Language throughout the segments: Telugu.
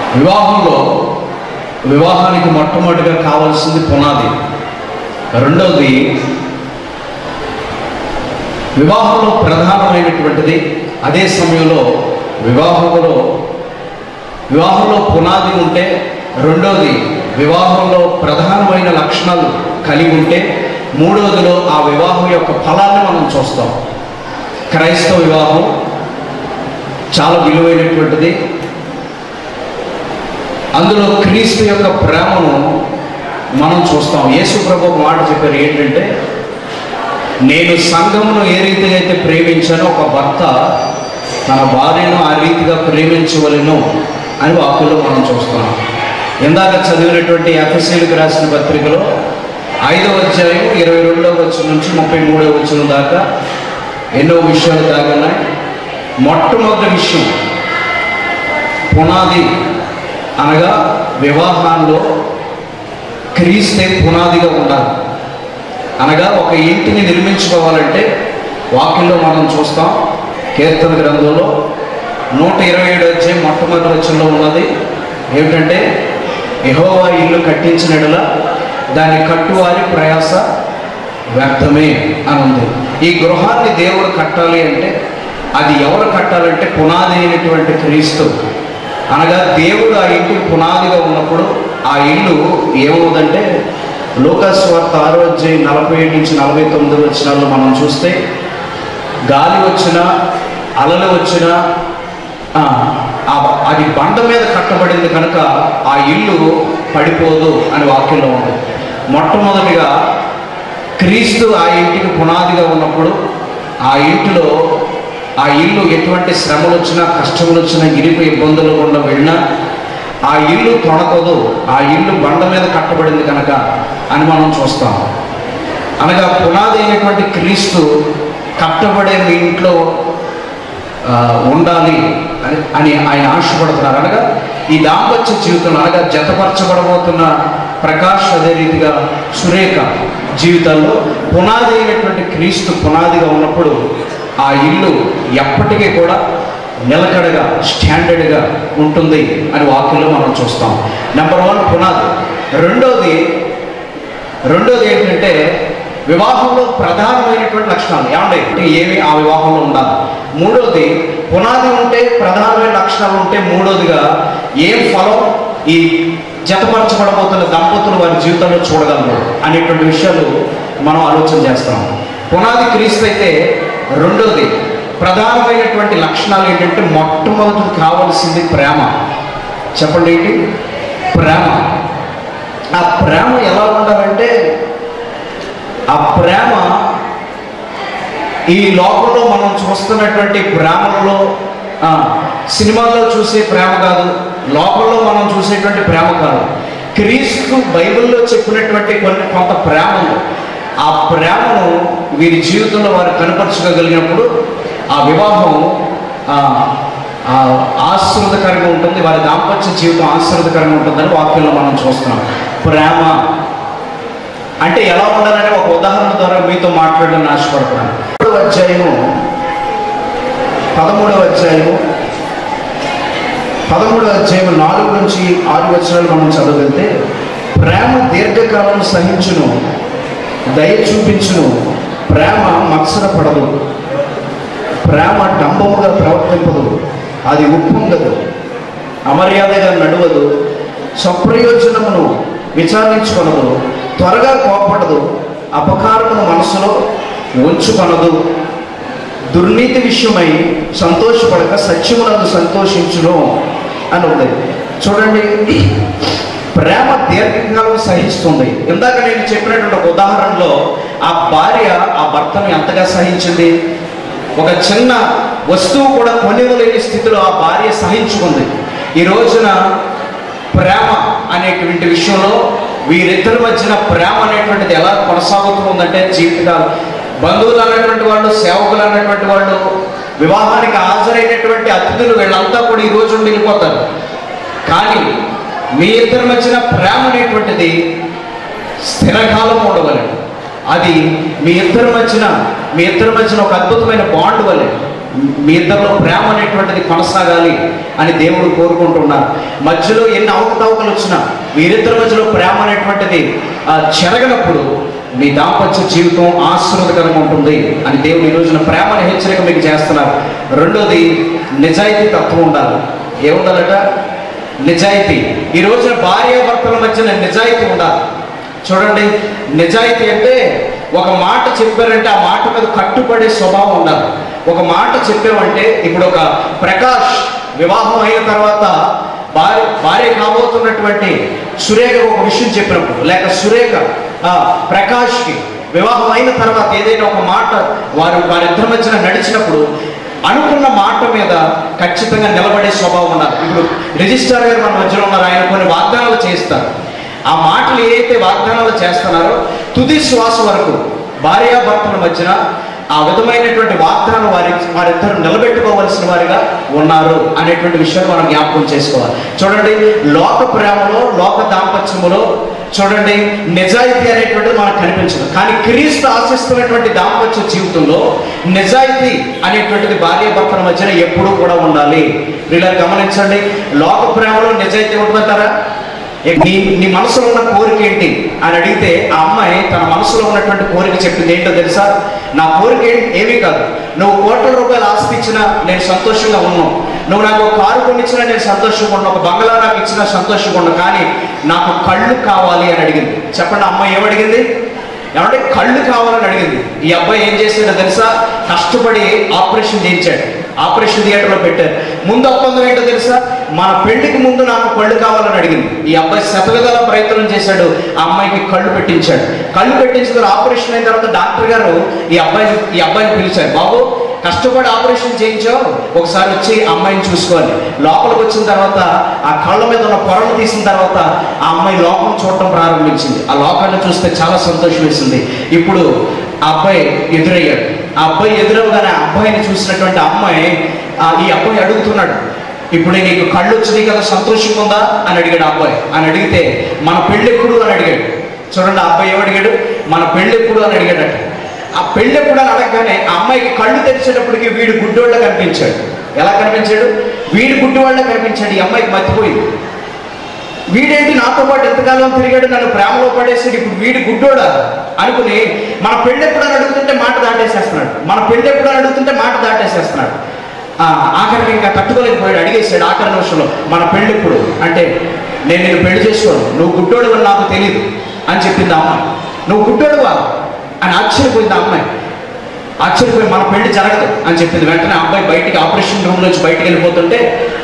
వివాహానికి మొట్టమొదటిగా కావాల్సింది పునాది. రెండవది, వివాహంలో ప్రధానమైనటువంటిది, అదే సమయంలో వివాహంలో పునాది ఉంటే, రెండవది వివాహంలో ప్రధానమైన లక్షణాలు కలిగి ఉంటే, మూడవదిలో ఆ వివాహం యొక్క ఫలాన్ని మనం చూస్తాం. క్రైస్తవ వివాహం చాలా విలువైనటువంటిది. అందులో క్రీస్తు యొక్క ప్రేమను మనం చూస్తాం. యేసు ప్రభు ఒక మాట చెప్పారు, ఏంటంటే, నేను సంఘమును ఏ రీతిగా అయితే ప్రేమించానో ఒక భర్త తన భార్యను ఆ రీతిగా ప్రేమించవలెను అని వాక్యంలో మనం చూస్తున్నాం. ఇందాక చదివినటువంటి ఎఫెసీయులకు రాసిన పత్రికలో 5వ అధ్యాయం 22వ వచనం నుంచి 33వ వచనం దాకా ఎన్నో విషయాలు దాగున్నాయి. మొట్టమొదటి విషయం, పునాది అనగా వివాహాల్లో క్రీస్తే పునాదిగా ఉండాలి. అనగా ఒక ఇంటిని నిర్మించుకోవాలంటే వాక్యంలో మనం చూస్తాం. కీర్తన గ్రంథంలో 127వ అధ్యాయం మొట్టమొదటి వచనంలో ఉన్నది ఏమిటంటే, యెహోవా ఇల్లు కట్టించినట్లా దాన్ని కట్టువారి ప్రయాస వ్యర్థమే అని ఉంది. ఈ గృహాన్ని దేవుడు కట్టాలి అంటే అది ఎవరు కట్టాలంటే పునాది అయినటువంటి క్రీస్తు. అనగా దేవుడు ఆ ఇంటికి పునాదిగా ఉన్నప్పుడు ఆ ఇల్లు ఏమవుతుందంటే, లూకాసు వార్త 6వ అధ్యాయం 47 నుంచి 49 వచనాల్లో మనం చూస్తే, గాలి వచ్చినా అలలు వచ్చినా అది బండ మీద కట్టబడింది కనుక ఆ ఇల్లు పడిపోదు అని వాక్యంలో ఉంది. మొట్టమొదటిగా క్రీస్తు ఆ ఇంటికి పునాదిగా ఉన్నప్పుడు ఆ ఇల్లు ఎటువంటి శ్రమలు వచ్చినా, కష్టములు వచ్చినా, ఇరుకు ఇబ్బందులు గుండా వెళ్ళినా ఆ ఇల్లు తొణకదు. ఆ ఇల్లు బండ మీద కట్టబడింది కనుక అని మనం చూస్తాం. అనగా పునాది అయినటువంటి క్రీస్తు కట్టబడే మీ ఇంట్లో ఉండాలి అని ఆయన ఆశపడుతున్నారు. అనగా ఈ దాంపత్య జీవితంలో, అనగా జతపరచబడబోతున్న ప్రకాష్, అదే రీతిగా సురేఖ జీవితాల్లో పునాది అయినటువంటి క్రీస్తు పునాదిగా ఉన్నప్పుడు ఆ ఇల్లు ఎప్పటికీ కూడా నిలకడగా, స్టాండర్డ్గా ఉంటుంది అని వాక్యంలో మనం చూస్తాం. నెంబర్ 1 పునాది. రెండోది ఏంటంటే, వివాహంలో ప్రధానమైనటువంటి లక్షణాలు ఏమి ఆ వివాహంలో ఉండాలి. మూడోది, పునాది ఉంటే, ప్రధానమైన లక్షణాలు ఉంటే, మూడోదిగా ఏం ఫలం ఈ జతపరచబడబోతున్న దంపతులు వారి జీవితంలో చూడగలరు అనేటువంటి విషయాలు మనం ఆలోచన చేస్తాం. పునాది క్రీస్తు అయితే, రెండోది ప్రధానమైనటువంటి లక్షణాలు ఏంటంటే, మొట్టమొదటి కావాల్సింది ప్రేమ. చెప్పండి, ఏంటి? ప్రేమ. ఆ ప్రేమ ఎలా ఉండాలంటే, ఆ ప్రేమ ఈ లోకంలో మనం చూస్తున్నటువంటి ప్రేమలో, సినిమాల్లో చూసే ప్రేమ కాదు, లోకంలో మనం చూసేటువంటి ప్రేమ కాదు. క్రీస్తు బైబిల్లో చెప్పినటువంటి కొంత ప్రేమలు, ఆ ప్రేమను వీరి జీవితంలో వారు కనపరచగలిగినప్పుడు ఆ వివాహం ఆశీర్వదకరంగా ఉంటుంది, వారి దాంపత్య జీవితం ఆశీర్వదకరంగా ఉంటుందని వాక్యంలో మనం చూస్తున్నాం. ప్రేమ అంటే ఎలా ఉండాలని ఒక ఉదాహరణ ద్వారా మీతో మాట్లాడాలని ఆశపడుతున్నాను. 13వ అధ్యాయము 4 నుంచి 6 వచనాలు మనం చదవగలిగితే, ప్రేమ దీర్ఘకాలం సహించును, దయ చూపించును, ప్రేమ మత్సరపడదు, ప్రేమ డంబముగా ప్రవర్తింపదు, అది ఉప్పొంగదు, అమర్యాదగా నడువదు, స్వప్రయోజనమును విచారించుకొనదు, త్వరగా కోపపడదు, అపకారమును మనసులో ఉంచుకొనదు, దుర్నీతి విషయమై సంతోషపడక సత్యమునందు సంతోషించును అని ఉంది. చూడండి, ప్రేమ దీర్ఘకాలం సహిస్తుంది. ఇందాక నేను చెప్పినటువంటి ఒక ఉదాహరణలో ఆ భార్య ఆ భర్తను ఎంతగా సహించింది. ఒక చిన్న వస్తువు కూడా కొనివ్వలేని స్థితిలో ఆ భార్య సహించుకుంది. ఈ రోజున ప్రేమ అనేటువంటి విషయంలో వీరిద్దరి మధ్యన ప్రేమ అనేటువంటిది ఎలా కొనసాగుతూ ఉందంటే, జీవితకాలం బంధువులు అన్నటువంటి వాళ్ళు, సేవకులు అన్నటువంటి వాళ్ళు, వివాహానికి హాజరైనటువంటి అతిథులు, వీళ్ళంతా కూడా ఈ రోజు వెళ్ళిపోతారు. కానీ మీ ఇద్దరి మధ్యన ప్రేమ అనేటువంటిది స్థిరకాలం ఉండవలేదు. అది మీ ఇద్దరి మధ్యన ఒక అద్భుతమైన బాండ్ వలె మీ ఇద్దరిలో ప్రేమ అనేటువంటిది కొనసాగాలి అని దేవుడు కోరుకుంటున్నారు. మధ్యలో ఎన్ని అవకతవకలు వచ్చినా వీరిద్దరి మధ్యలో ప్రేమ అనేటువంటిది చెరగనప్పుడు మీ దాంపత్య జీవితం ఆశీర్వాదకరంగా ఉంటుంది అని దేవుడు ఈ రోజున ప్రేమను హెచ్చరిక మీకు చేస్తున్నారు. రెండోది, నిజాయితీ తత్వం ఉండాలి. ఏముండాలట? నిజాయితీ. ఈ రోజున భార్యాభర్తల మధ్యన నిజాయితీ ఉండాలి. చూడండి, నిజాయితీ అంటే ఒక మాట చెప్పారంటే ఆ మాట మీద కట్టుబడే స్వభావం ఉండాలి. ఒక మాట చెప్పామంటే, ఇప్పుడు ఒక ప్రకాష్ వివాహం అయిన తర్వాత భార్య కాబోతున్నటువంటి సురేఖ ఒక విషయం చెప్పినప్పుడు, లేక సురేఖ ప్రకాష్కి వివాహం అయిన తర్వాత ఏదైనా ఒక మాట వారిద్దరి మధ్యన నడిచినప్పుడు అనుకున్న మాట మీద ఖచ్చితంగా నిలబడే స్వభావం ఉండాలి. ఇప్పుడు రిజిస్ట్రార్ గారు మన మధ్యలో ఉన్నారు, ఆయన కొన్ని వాగ్దానాలు చేస్తారు. ఆ మాటలు ఏదైతే వాగ్దానాలు చేస్తున్నారో తుది శ్వాస వరకు భార్యాభర్తల మధ్యన ఆ విధమైనటువంటి వాగ్దానం వారిద్దరు నిలబెట్టుకోవలసిన వారిగా ఉన్నారు అనేటువంటి విషయాన్ని మనం జ్ఞాపకం చేసుకోవాలి. చూడండి, లోక ప్రేమలో, లోక దాంపత్యములో చూడండి నిజాయితీ అనేటువంటిది మనకు కనిపించదు. కానీ క్రీస్తు ఆశిస్తున్నటువంటి దాంపత్య జీవితంలో నిజాయితీ అనేటువంటిది భార్యాభర్తల మధ్యన ఎప్పుడూ కూడా ఉండాలి. వీళ్ళని గమనించండి, లోక ప్రేమలో నిజాయితీ ఉంటుందంటారా? నీ మనసులో ఉన్న కోరిక ఏంటి అని అడిగితే ఆ అమ్మాయి తన మనసులో ఉన్నటువంటి కోరిక చెప్పింది. ఏంటో తెలుసా? నా కోరిక ఏమీ కాదు, నువ్వు కోట్ల రూపాయలు ఆస్తి ఇచ్చినా నేను సంతోషంగా ఉన్నాను, నువ్వు నాకు ఒక కారు కొనిచ్చినా నేను సంతోషంగా ఉన్నాను, ఒక బంగ్లా నాకు ఇచ్చినా సంతోషంగా ఉన్నాను, కానీ నాకు కళ్ళు కావాలి అని అడిగింది. చెప్పండి, అమ్మాయి ఏమడిగింది? ఏమంటే కళ్ళు కావాలని అడిగింది. ఈ అబ్బాయి ఏం చేశాడో తెలుసా? కష్టపడి ఆపరేషన్ చేయించాడు, ఆపరేషన్ థియేటర్లో పెట్టారు. ముందు ఒప్పందం ఏంటో తెలుసా? మన పెళ్లికి ముందు నాకు కళ్ళు కావాలని అడిగింది. ఈ అబ్బాయి శతవిధాల ప్రయత్నం చేశాడు, ఆ అమ్మాయికి కళ్ళు పెట్టించాడు. కళ్ళు పెట్టించిన ఆపరేషన్ అయిన తర్వాత డాక్టర్ గారు ఈ అబ్బాయిని పిలిచారు. బాబు, కష్టపడి ఆపరేషన్ చేయించావు, ఒకసారి వచ్చి అమ్మాయిని చూసుకోవాలి. లోపలికి వచ్చిన తర్వాత ఆ కళ్ళ మీద ఉన్న పొరలు తీసిన తర్వాత ఆ అమ్మాయి లోకం చూడటం ప్రారంభించింది. ఆ లోకాన్ని చూస్తే చాలా సంతోషం వేసింది. ఇప్పుడు ఆ అబ్బాయి ఎదురయ్యాడు. ఆ అబ్బాయి ఎదురవగానే ఆ అబ్బాయిని చూసినటువంటి అమ్మాయి ఈ అబ్బాయి అడుగుతున్నాడు, ఇప్పుడు నీకు కళ్ళు వచ్చినాయి కదా, సంతోషంగా ఉందా అని అడిగాడు అబ్బాయి. అని అడిగితే మన పెళ్ళెప్పుడు అని అడిగాడు. చూడండి, ఆ అబ్బాయి ఏమడిగాడు? మన పెళ్ళెప్పుడు అని అడిగాడట. ఆ పెళ్ళెప్పుడు అని అడగగానే ఆ అమ్మాయికి కళ్ళు తెరిచేటప్పటికి వీడు గుడ్డివాళ్ళ కనిపించాడు. ఎలా కనిపించాడు? వీడు గుడ్డివాళ్ళ కనిపించాడు. ఈ అమ్మాయికి మర్చిపోయింది. వీడేంటి నాతో పాటు ఎంతకాలం తిరిగాడు, నన్ను ప్రేమలో పడేసాడు, ఇప్పుడు వీడి గుడ్డోడా అనుకుని మన పెళ్ళెప్పుడు అని అడుగుతుంటే మాట దాటేసేస్తున్నాడు. మన పెళ్ళెప్పుడు అని అడుగుతుంటే మాట దాటేసేస్తున్నాడు. ఆఖరికి ఇంకా తట్టుకోలేకపోయాడు, అడిగేసాడు ఆఖరి నిమిషంలో, మన పెళ్ళెప్పుడు అంటే నేను నిన్ను పెళ్లి చేసుకోను, నువ్వు గుడ్డోడు అని నాకు తెలియదు అని చెప్పింది అమ్మ. నువ్వు గుడ్డోడువా అని ఆశ్చర్యపోయింది ఆ అమ్మాయి. ఆశ్చర్యపోయి మన పెళ్లి జరగదు అని చెప్పింది. వెంటనే అబ్బాయి బయటికి ఆపరేషన్ రూమ్ నుంచి బయటికి వెళ్ళిపోతుంటే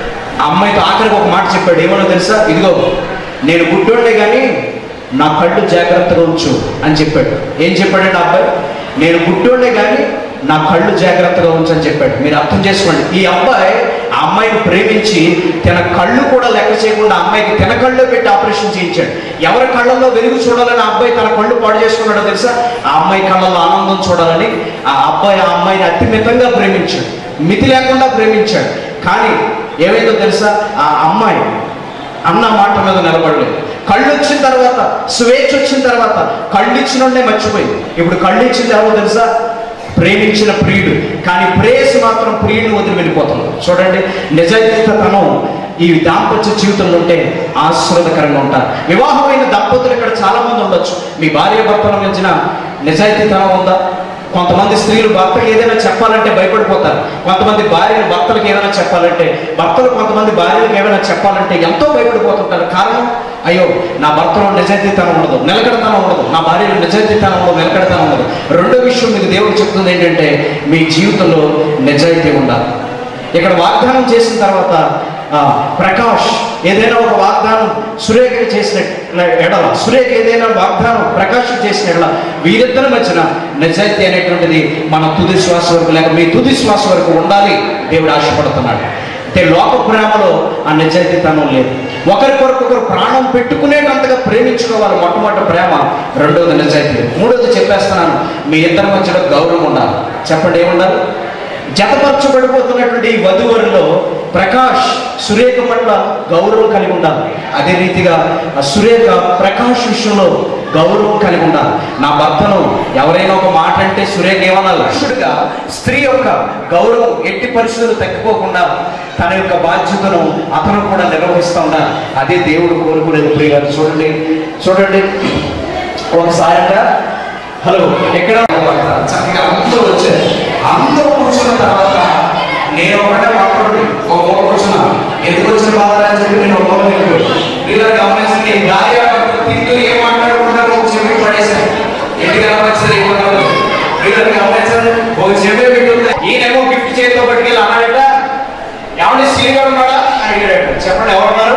ఆ అమ్మాయితో ఆఖరికి ఒక మాట చెప్పాడు. ఏమన్నా తెలుసా? ఇదిగో నేను గుడ్డోడే కానీ నా కళ్ళు జాగ్రత్తగా ఉంచు అని చెప్పాడు. ఏం చెప్పాడంటే అబ్బాయి, నేను గుడ్డోడే కానీ నా కళ్ళు జాగ్రత్తగా ఉంచని చెప్పాడు. మీరు అర్థం చేసుకోండి, ఈ అబ్బాయి ఆ అమ్మాయిని ప్రేమించి తన కళ్ళు కూడా లెక్క చేయకుండా అమ్మాయికి తన కళ్ళు పెట్టి ఆపరేషన్ చేయించాడు. ఎవరి కళ్ళల్లో వెలుగు చూడాలని ఆ అబ్బాయి తన కళ్ళు పాడు చేసుకున్నాడో తెలుసా? ఆ అమ్మాయి కళ్ళల్లో ఆనందం చూడాలని ఆ అబ్బాయి ఆ అమ్మాయిని అతిమితంగా ప్రేమించాడు, మితి లేకుండా ప్రేమించాడు. కానీ ఏమైందో తెలుసా? ఆ అమ్మాయి అన్న మాట మీద నిలబడలేదు. కళ్ళు వచ్చిన తర్వాత, స్వేచ్ఛ వచ్చిన తర్వాత కళ్ళు ఇచ్చినోడే మర్చిపోయింది. ఇప్పుడు కళ్ళు ఇచ్చిన తర్వాత తెలుసా? ప్రేమించిన ప్రియుడు, కానీ ప్రేయసి మాత్రం ప్రియుడిని వదిలి వెళ్ళిపోతుంది. చూడండి, నిజాయితీతనం ఈ దాంపత్య జీవితంలో ఉంటే ఆశీర్వాదకరంగా ఉంటారు. వివాహమైన దంపతులు ఇక్కడ చాలా మంది ఉండొచ్చు. మీ భార్యాభర్తల మధ్యన నిజాయితీతనం ఉందా? కొంతమంది స్త్రీలు భర్తకు ఏదైనా చెప్పాలంటే భయపడిపోతారు. కొంతమంది భార్యలు భర్తలకు ఏదైనా చెప్పాలంటే, భర్తలు కొంతమంది భార్యలకు ఏమైనా చెప్పాలంటే ఎంతో భయపడిపోతుంటారు. కారణం, అయ్యో నా భర్తలో నిజాయితీతనం ఉండదు, నిలకడతనం ఉండదు, నా భార్యలో నిజాయితీతనం ఉండదు, నిలకడతనం ఉండదు. రెండో విషయం మీకు దేవుడు చెప్తుంది ఏంటంటే, మీ జీవితంలో నిజాయితీ ఉండాలి. ఇక్కడ వాగ్దానం చేసిన తర్వాత ప్రకాష్ ఏదైనా ఒక వాగ్దానం సురేఖ చేసిన ఎడల, సురేఖ ఏదైనా వాగ్దానం ప్రకాష్ చేసిన ఎడల, వీరిద్దరి మధ్యన నిజాయితీ అనేటువంటిది మన తుది శ్వాస వరకు, లేక మీ తుది శ్వాస వరకు ఉండాలి దేవుడు ఆశపడుతున్నాడు. అంటే లోక ప్రేమలో ఆ నిజాయితీతనం లేదు. ఒకరికొరకొకరు ప్రాణం పెట్టుకునేటంతగా ప్రేమించుకోవాలి మొట్టమొదటి ప్రేమ. రెండవది నిజాయితీ. మూడవది చెప్పేస్తున్నాను, మీ ఇద్దరి మధ్యలో గౌరవం ఉండాలి. చెప్పండి, ఏముండాలి? జతపరచబడిపోతున్నటువంటి ఈ వధువరులో ప్రకాష్ సురేఖ పట్ల గౌరవం కలిగి ఉండాలి. అదే రీతిగా సురేఖ ప్రకాష్ విషయంలో గౌరవం కలిగి ఉండాలి. నా భర్తను ఎవరైనా ఒక మాట అంటే సురేఖ ఏమన్నా పురుషుడిగా స్త్రీ యొక్క గౌరవం ఎట్టి పరిస్థితులు తగ్గిపోకుండా తన యొక్క బాధ్యతను అతను కూడా నిర్వహిస్తూ ఉండాలి. అదే దేవుడు కోరుకునేది. ప్రియులారా, చూడండి చూడండి, ఒకసారిగా హలో ఎక్కడ చక్కగా అందరూ వచ్చారు. అందరూ కూర్చున్న తర్వాత నేను ఒకటే మాట్లాడి ఒక మూల కూర్చున్నా. ఎందుకు వచ్చిన బాధ అని చెప్పి నేను ఒక మూల వెళ్ళిపోయి వీళ్ళ గమనించండి. భార్య తింటూ ఏం మాట్లాడుకుంటారో ఒక చెవి పడేశాను. ఎందుకు గమనించారు ఏమన్నారు వీళ్ళని గమనించారు. ఒక చెవి పెట్టుంది. ఈయనేమో గిఫ్ట్ చేతితో పట్టుకెళ్ళి అన్నాడట, ఎవరి సీనియర్ ఉన్నాడా అని అడిగాడట. చెప్పండి ఎవరున్నారు?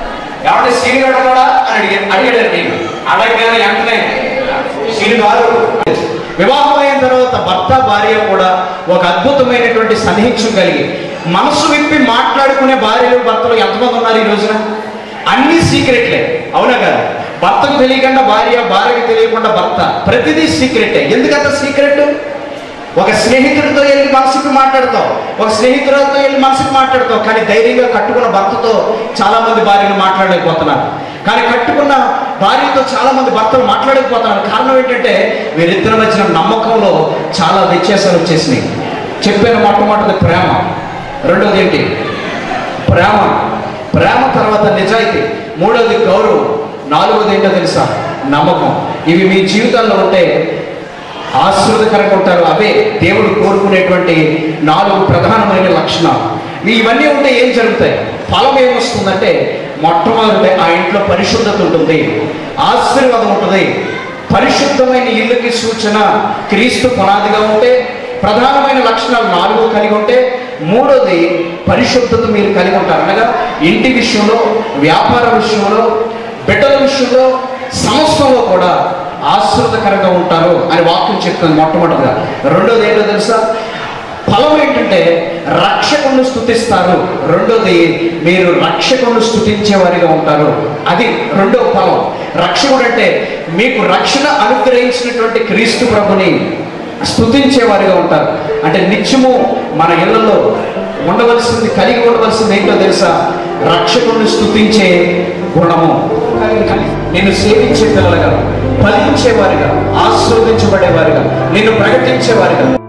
ఎవరి సీనియర్ ఉన్నాడా అని అడిగాడు. నేను అడగగానే వెంటనే సీనియర్ గారు. వివాహం అయిన తర్వాత భర్త భార్య కూడా ఒక అద్భుతమైనటువంటి సన్నిహిత్యం కలిగి మనసు విప్పి మాట్లాడుకునే భార్యలు భర్తలు ఎంతమంది ఉన్నారు ఈ రోజున? అన్ని సీక్రెట్లే, అవునా కదా? భర్తకు తెలియకుండా భార్య, భార్యకు తెలియకుండా భర్త, ప్రతిదీ సీక్రెటే. ఎందుకంత సీక్రెట్? ఒక స్నేహితుడితో వెళ్ళి మనసుకు మాట్లాడతావు, ఒక స్నేహితులతో వెళ్ళి మనసుకు మాట్లాడతావు, కానీ ధైర్యంగా కట్టుకున్న భర్తతో చాలా మంది భార్యను మాట్లాడలేకపోతున్నారు. కానీ కట్టుకున్న భార్యతో చాలా మంది భర్తలు మాట్లాడకపోతున్నారు. కారణం ఏంటంటే వీరిద్దరి మధ్యన నమ్మకంలో చాలా వ్యత్యాసాలు వచ్చేసినాయి. చెప్పాను, మొట్టమొదటిది ప్రేమ, రెండోది ఏంటి? ప్రేమ. ప్రేమ తర్వాత నిజాయితీ, మూడోది గౌరవం, నాలుగోది ఏంటో తెలుసా? నమ్మకం. ఇవి మీ జీవితాల్లో ఉంటే ఆశీర్వాదకరంగా ఉంటారు. అవే దేవుడు కోరుకునేటువంటి 4 ప్రధానమైన లక్షణాలు. ఇవన్నీ ఉంటే ఏం జరుగుతాయి? ఫలం ఏమొస్తుందంటే మొట్టమొదటి ఆ ఇంట్లో పరిశుద్ధత ఉంటుంది, ఆశీర్వాదం ఉంటుంది. పరిశుద్ధమైన ఇల్లుకి సూచన క్రీస్తు పునాదిగా ఉంటే, ప్రధానమైన లక్షణాలు 4 కలిగి ఉంటే, మూడోది పరిశుద్ధత మీరు కలిగి ఉంటారు. అనగా ఇంటి విషయంలో, వ్యాపార విషయంలో, బిడ్డల విషయంలో, సమస్యలో కూడా ఆశీర్వాదకరంగా ఉంటారు అని వాక్యం చెప్తుంది మొట్టమొదటిగా. రెండోది ఏంటో తెలుసా? ఫలం ఏంటంటే రక్షకుని స్తుతిస్తారు. రెండోది మీరు రక్షకుని స్తుతించేవారిగా ఉంటారు. అది రెండో ఫలం. రక్షకుడు అంటే మీకు రక్షణ అనుగ్రహించినటువంటి క్రీస్తు ప్రభుని స్తుతించేవారిగా ఉంటారు. అంటే నిత్యము మన ఇళ్లలో ఉండవలసింది, కలిగి ఉండవలసింది ఏంటో తెలుసా? రక్షకుని స్తుతించే గుణము. నిన్ను సేవించే పిల్లలుగా, ఫలించేవారిగా, ఆశీర్వదించబడేవారిగా, నిన్ను ప్రకటించేవారిగా